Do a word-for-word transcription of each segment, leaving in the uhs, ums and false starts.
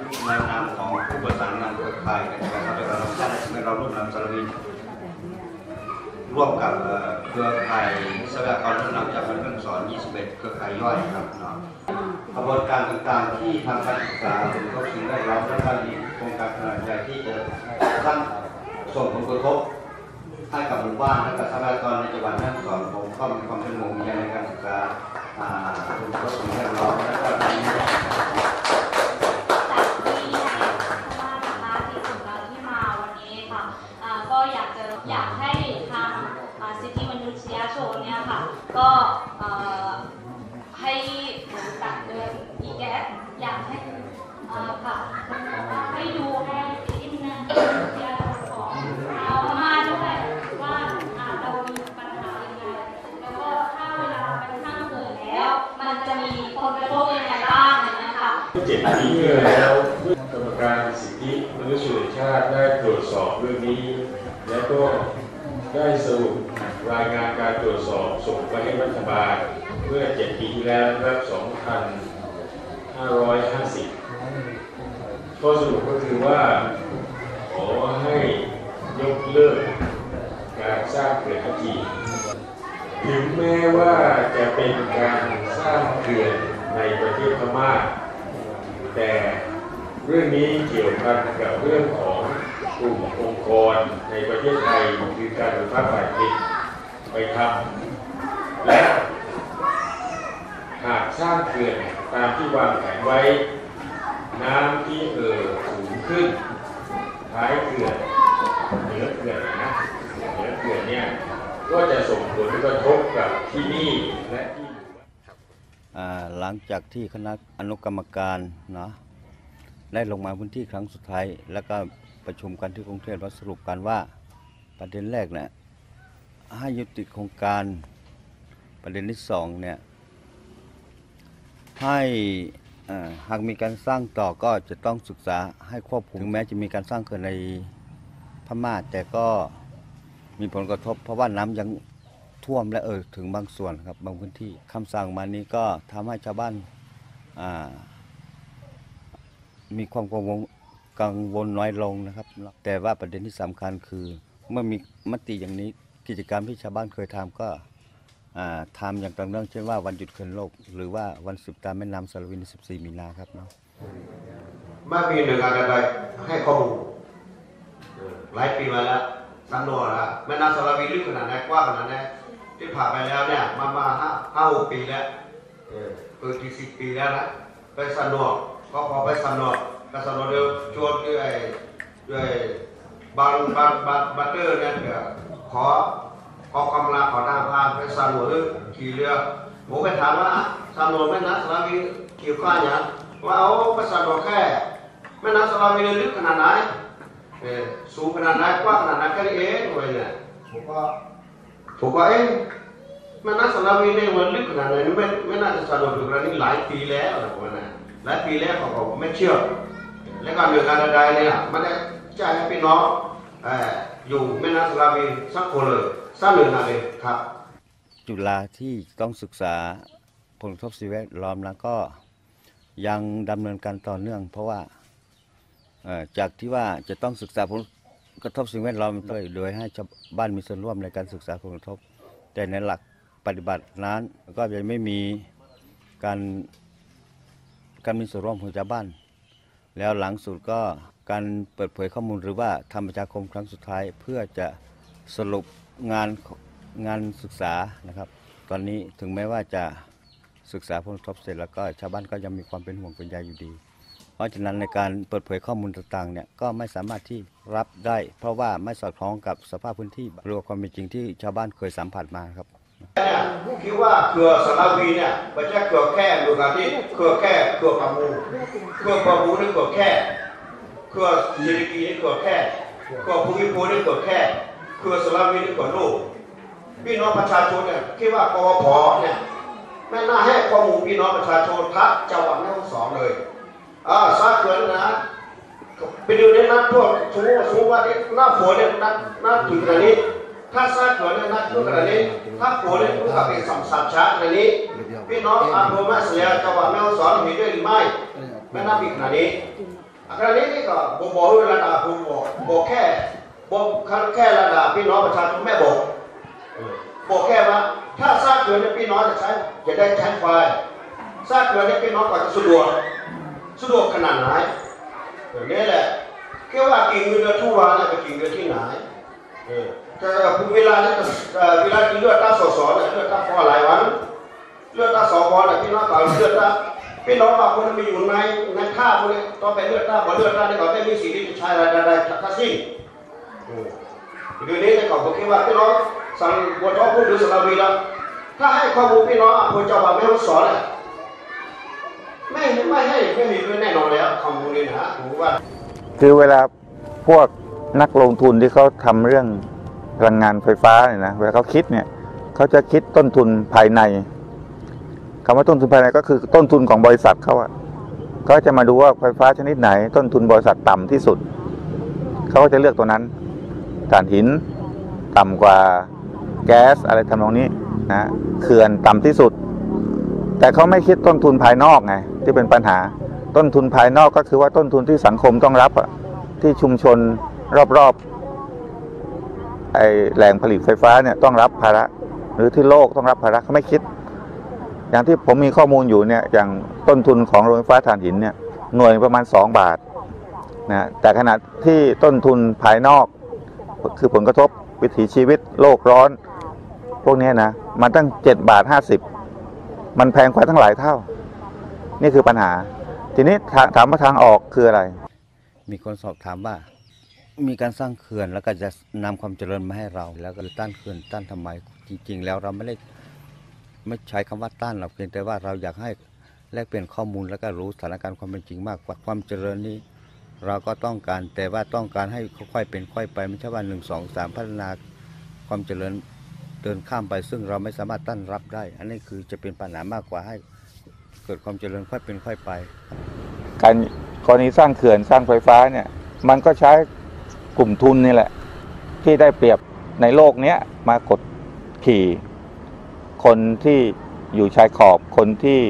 ในนามของผู้ประสานงานเครือข่ายนะครับโดยเราให้เราร่วมนำสารวินร่วมกับเครือข่ายทรัพยากรและนำจากการเรียนสอนยี่สิบเอ็ดเครือข่ายย่อยครับเนาะกระบวนการต่างๆที่ทางการศึกษาถึงเขาสิ่งแวดล้อมและการโครงการขนาดใหญ่ที่จะสร้างส่งผลกระทบให้กับหมู่บ้านและกับทรัพยากรในจังหวัดแม่ฮ่องสอนผมก็มีความเป็นห่วงในการศึกษาผลกระทบสิ่งแวดล้อมและก็ในก็อยากจะอยากให้ทางสิทธิมนุษยชนเนี่ยค่ะก็ให้เหมือนตัดเดินอีแกอยากให้ค่ะให้ดูให้สิทธิมนุษยชนของชาวพม่าด้วยว่าเรามีปัญหายังไงแล้วก็ถ้าเวลามันข้างเกิดแล้วมันจะมีผลกระทบยังไงบ้างนะคะเจ็ดปีที่แล้วกรรมการสิทธิมนุษยชาติได้ตรวจสอบเรื่องนี้และก็ได้สรุปรายงานการตรวจสอบส่งไปให้รัฐบาลเมื่อเจ็ดปีที่แล้วนะครับสองพันห้าร้อยห้าสิบข้อสรุปก็คือว่าขอให้ยกเลิกการสร้างเขื่อนทัพทีถึงแม้ว่าจะเป็นการสร้างเขื่อนในประเทศพม่าแต่เรื่องนี้เกี่ยวกันกับเรื่องของกลุ่มองค์กรในประเทศไทยคือการไฟฟ้าฝ่ายผลิตไปทำและหากสร้างเขื่อนตามที่วางแผนไว้น้ำที่เอ่อสูงขึ้นท้ายเขื่อนเหนือเขื่อนนะเหนือเขื่อนเนี่ยก็จะส่งผลกระทบกับที่นี่และที่หลังจากที่คณะอนุกรรมการเนาะได้ลงมาพื้นที่ครั้งสุดท้ายแล้วก็ประชุมกันที่กรุงเทพและสรุปกันว่าประเด็นแรกเนี่ยให้ยุติโครงการประเด็นที่สองเนี่ยให้หากมีการสร้างต่อก็จะต้องศึกษาให้ควบคุมถึงแม้จะมีการสร้างเขื่อนในพม่าแต่ก็มีผลกระทบเพราะว่าน้ำยังท่วมและเอ่อถึงบางส่วนครับบางพื้นที่คำสั่งมานี้ก็ทำให้ชาวบ้านมีความกังวลกังวลน้อยลงนะครับแต่ว่าประเด็นที่สำคัญคือเมื่อมีมติอย่างนี้กิจกรรมที่ชาวบ้านเคยทำก็ทำอย่างต่อเนื่องเช่นว่าวันหยุดเขื่อนโลกหรือว่าวันสืบตามแม่น้ำสารวินสิบสี่มีนาครับเนาะไม่มีหน่วยงานใดให้ข้อมูลหลายปีมาแล้วสำนวนละแม่น้ำสารวินลึกขนาดไหนกว้างขนาดไหนที่ผ่านไปแล้วเนี่ยมามาห้าห้าหกปีแล้วเกินกี่สิบปีแล้วนะไปสำนวนก็พอไปสำนวนกระสนเดียวชวนด้วยด้วยบางบางบางบัตเตอร์เนี่ยเดี๋ยวขอขอกำลังขอทางพานไปสำนวนหรือขี่เรือผมไปถามว่าสำนวนแม่น้ำสารวินเกี่ยวข้าวอย่างว่าเอาไปสำนวนแค่แม่น้ำสารวินลึกขนาดไหนสูงขนาดไหนกว้างขนาดไหนแค่นี้เองอะไรเนี่ยผมก็ผมก็เอ๊ะแม่น้ำสารวินเนี่ยมันลึกขนาดไหนไม่ไม่น่าจะสำนวนถึงขนาดนี้หลายปีแล้วนะผมนะหลายปีแล้วเขาบอกไม่เชื่อและการเดินการใดเนี่ยไม่ได้จ่ายให้พี่น้องอยู่แม่น้ำสารวินสักคนเลยสักหนึ่งนาทีครับจุฬาที่ต้องศึกษาผลกระทบสิ่งแวดล้อมแล้วก็ยังดำเนินการต่อเนื่องเพราะว่าจากที่ว่าจะต้องศึกษาผลกระทบสิ่งแวดล้อมด้วยโดยให้ชาวบ้านมีส่วนร่วมในการศึกษาผลกระทบแต่ในหลักปฏิบัตินั้นก็ยังไม่มีการการมีส่วนร่วมของชาวบ้านแล้วหลังสุดก็การเปิดเผยข้อมูลหรือว่าทำประชาคมครั้งสุดท้ายเพื่อจะสรุปงานงานศึกษานะครับตอนนี้ถึงแม้ว่าจะศึกษาผลกระทบเสร็จแล้วก็ชาวบ้านก็ยังมีความเป็นห่วงเป็นใยอยู่ดีเพราะฉะนั้นในการเปิดเผยข้อมูลต่างๆเนี่ยก็ไม่สามารถที่รับได้เพราะว่าไม่สอดคล้องกับสภาพพื้นที่หรือความเป็นจริงที่ชาวบ้านเคยสัมผัสมาครับเนี่ยคิดว่าเขื่อนสารวีเนี่ยไม่ใช่เขื่อนแค่ดูการที่เขื่อนแค่เขื่อนปะมูเขื่อนปะมูนี่เขื่อนแค่เขื่อนเศรษฐกิจนี่เขื่อนแค่เขื่อนภูมิพลนี่เขื่อนแค่เขื่อนสารวีนี่เขื่อนโลกพี่น้องประชาชนเนี่ยคิดว่ากวพเนี่ยไม่น่าให้ข้อมูลพี่น้องประชาชนทักจังหวัดแม่ฮ่องสอนเลยอ่าซากเขื่อนนะไปดูในน้ำท่วมสมมติสมมติว่าหน้าฝนเนี่ยน้ำน้ำถึงขนาดนี้ถ้าซากเขื่อนเนี่ยน้ำท่วมขนาดนี้ถ้าฝนเนี่ยมันก็เป็นสัมสัมช้าขนาดนี้พี่น้องอำเภอแม่เสลียจังหวัดแม่ฮ่องสอนเห็นด้วยหรือไม่ไม่น่ามีขนาดนี้อาคราวนี้นี่ก็บอกบอกระดับผมบอกบอกแค่บอกแค่ระดับพี่น้องประชาชนแม่บอกบอกแค่ว่าถ้าสร้างเขื่อนพี่น้องจะใช้จะได้ใช้ไฟสร้างเขื่อนพี่น้องก็จะสะดวกสะดวกขนาดไหนอย่างนี้แหละแค่ว่ากิ่งเรือทุวาเนี่ยเป็นกิ่งเรือที่ไหนแต่เวลาเนี่ยเวลาที่เลือดตาสอสอเนี่ยเลือดตาฟอหลายวันเลือดตาสอฟอเนี่ยพี่น้องก็เลือดตาพี่น้องบางคนไปอยู่ในในท่าพวกนี้ต้องไปเลือดตาบ่เลือดตาเนี่ยก็ไม่มีสิ่งที่จะใช้อะไรใดๆทั้งสิ้นเดี๋ยวนี้เนี่ยก็ผมคิดว่าพี่น้องสั่งบทท้องพูดถึงสารวีแล้วถ้าให้ข้อมูลพี่น้องควรจะว่าไม่ต้องสอนเลยไม่ไม่ให้ไม่มีด้วยแน่นอนแล้วข้อมูลนี้นะผมว่าคือเวลาพวกนักลงทุนที่เขาทำเรื่องพลังงานไฟฟ้าเนี่ยนะเวลาเขาคิดเนี่ยเขาจะคิดต้นทุนภายในคำว่าต้นทุนภายในก็คือต้นทุนของบริษัทเขาอะเขาจะมาดูว่าไฟฟ้าชนิดไหนต้นทุนบริษัทต่ำที่สุดเขาก็จะเลือกตัวนั้นถ่านหินต่ำกว่าแก๊สอะไรทำนองนี้นะเขื่อนต่ำที่สุดแต่เขาไม่คิดต้นทุนภายนอกไงที่เป็นปัญหาต้นทุนภายนอกก็คือว่าต้นทุนที่สังคมต้องรับอะที่ชุมชนรอบๆไอแหล่งผลิตไฟฟ้าเนี่ยต้องรับภาระหรือที่โลกต้องรับภาระเขาไม่คิดอย่างที่ผมมีข้อมูลอยู่เนี่ยอย่างต้นทุนของโรงไฟฟ้าถ่านหินเนี่ยหน่วยประมาณสองบาทนะแต่ขณะที่ต้นทุนภายนอกคือผลกระทบวิถีชีวิตโลกร้อนพวกนี้นะมันตั้งเจ็ดบาทห้าสิบมันแพงกว่าทั้งหลายเท่านี่คือปัญหาทีนี้ถามว่าทางออกคืออะไรมีคนสอบถามว่ามีการสร้างเขื่อนแล้วก็จะนำความเจริญมาให้เราแล้วก็ต้านเขื่อนต้านทำไมจริงๆแล้วเราไม่ได้ไม่ใช้คำว่าต้านเราเพียงแต่ว่าเราอยากให้แลกเปลี่ยนข้อมูลแล้วก็รู้สถานการณ์ความเป็นจริงมากกว่าความเจริญนี้เราก็ต้องการแต่ว่าต้องการให้ค่อยๆเป็นค่อยไปไม่ใช่ว่าหนึ่งสองสามพัฒนาความเจริญเดินข้ามไปซึ่งเราไม่สามารถต้านรับได้อันนี้คือจะเป็นปัญหามากกว่าให้เกิดความเจริญค่อยเป็นค่อยไปการกรณีสร้างเขื่อนสร้างไฟฟ้าเนี่ยมันก็ใช้กลุ่มทุนนี่แหละที่ได้เปรียบในโลกนี้มากดขี่คนที่อยู่ชายขอบคนที่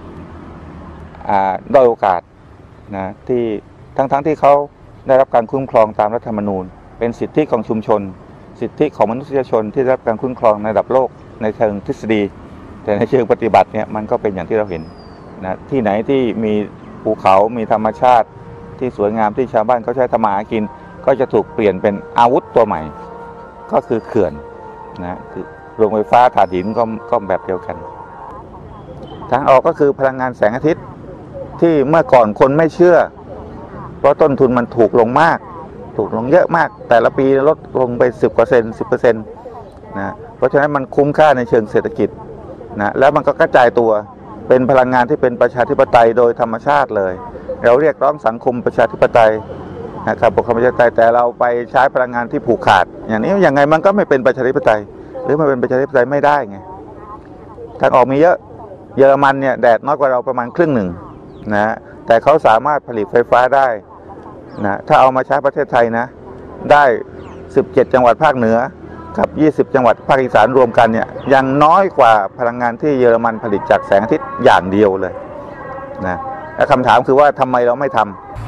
ด้อยโอกาสนะที่ทั้งๆ ท, ที่เขาได้รับการคุ้มครองตามรัฐธรรมนูญเป็นสิทธิของชุมชนสิทธิของมนุษยชนที่ได้รับการคุ้มครองในระดับโลกในเชิงทฤษฎีแต่ในเชิงปฏิบัติเนี่ยมันก็เป็นอย่างที่เราเห็นนะที่ไหนที่มีภูเขามีธรรมชาติที่สวยงามที่ชาวบ้านเขาใช้ทำมาหากินก็จะถูกเปลี่ยนเป็นอาวุธตัวใหม่ก็คือเขื่อนนะคือโรงไฟฟ้าถ่านหินก็ก็แบบเดียวกันทางออกก็คือพลังงานแสงอาทิตย์ที่เมื่อก่อนคนไม่เชื่อเพราะต้นทุนมันถูกลงมากถูกลงเยอะมากแต่ละปีลดลงไปสิบเปอร์เซ็นต์สิบเปอร์เซ็นต์นะเพราะฉะนั้นมันคุ้มค่าในเชิงเศรษฐกิจนะแล้วมันก็กระจายตัวเป็นพลังงานที่เป็นประชาธิปไตยโดยธรรมชาติเลยเราเรียกร้องสังคมประชาธิปไตยนะครับปกครองประชาธิปไตยแต่เราไปใช้พลังงานที่ผูกขาดอย่างนี้ยังไงมันก็ไม่เป็นประชาธิปไตยหรือมันเป็นประชาธิปไตยไม่ได้ไงทางออกมีเยอะเยอรมันเนี่ยแดดน้อยกว่าเราประมาณครึ่งหนึ่งนะแต่เขาสามารถผลิตไฟฟ้าได้นะถ้าเอามาใช้ประเทศไทยนะได้สิบเจ็ดจังหวัดภาคเหนือกับยี่สิบจังหวัดภาคอีสานรวมกันเนี่ยยังน้อยกว่าพลังงานที่เยอรมันผลิตจากแสงอาทิตย์อย่างเดียวเลยนะและคำถามคือว่าทำไมเราไม่ท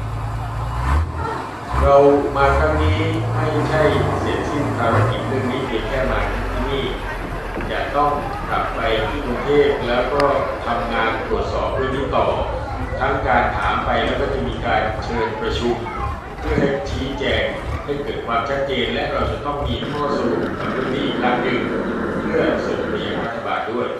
ำเรามาครั้งนี้ไม่ใช่เสร็จสิ้นภารกิจเรื่องนี้เพียงแค่มาที่นี่จะต้องกลับไปที่กรุงเทพแล้วก็ทำงานตรวจสอบเรื่องนี้ต่อทั้งการถามไปแล้วก็จะมีการเชิญประชุมเพื่อให้ชี้แจงให้เกิดความชัดเจนและเราจะต้องมีข้อสรุปในเรื่องนี้อีกครั้งหนึ่งเพื่อส่งไปยังรัฐบาลด้วย